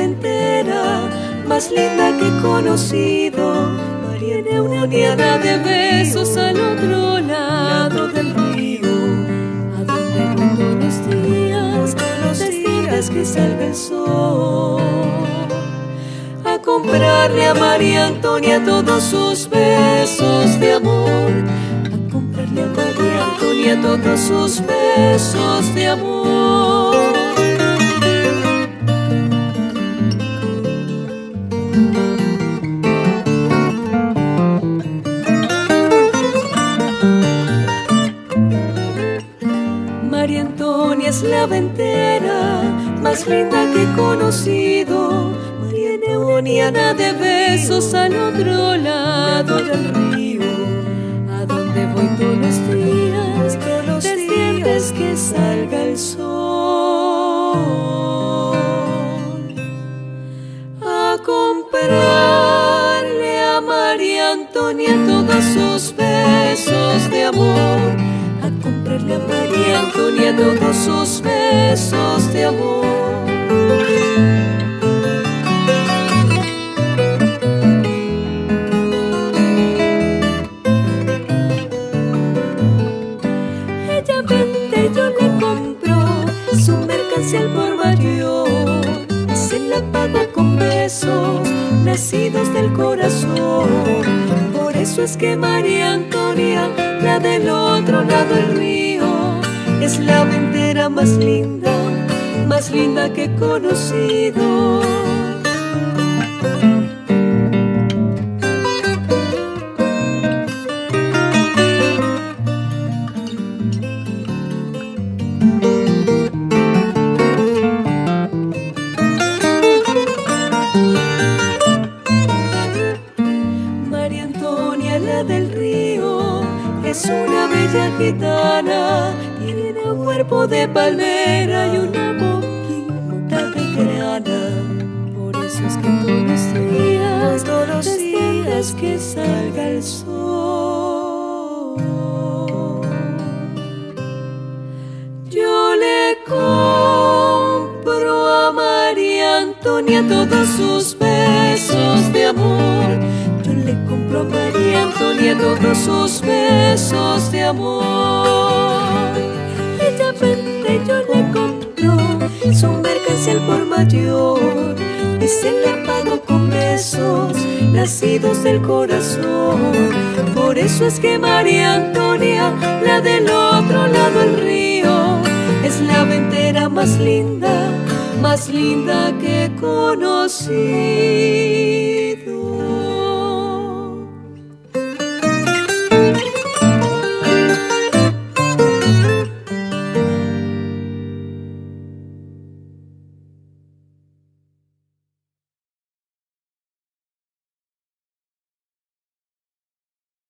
ventera más linda que he conocido. María Neuroniana de besos al otro lado del río, a donde voy todos los días que salga el sol, a comprarle a María Antonia todos sus besos de amor, a comprarle a María Antonia todos sus besos de amor. María Antonia es la ventera más linda que he conocido. María Neuroniana de besos al otro lado del río, a donde voy todos los días antes que salga el sol, a comprarle a María Antonia todos sus besos de amor, a comprarle a María Antonia todos sus besos de amor. Ella vende y yo le compro su mercancía al por mayor, y se la pago con besos nacidos del corazón. Por eso es que María Antonia, la del otro lado del río, es la ventera más linda que he conocido. María Antonia, la del río, es una bella gitana, tiene un cuerpo de palmera y una boquita de grana. Por eso es que todos los días que salga el sol, yo le compro a María Antonia todos sus besos de amor. Yo le compro a María Antonia todos sus besos de amor. Ella vende, yo le compro su mercancía al por mayor, y se la pago con besos nacidos del corazón. Por eso es que María Antonia, la del otro lado del río, es la ventera más linda que conocí.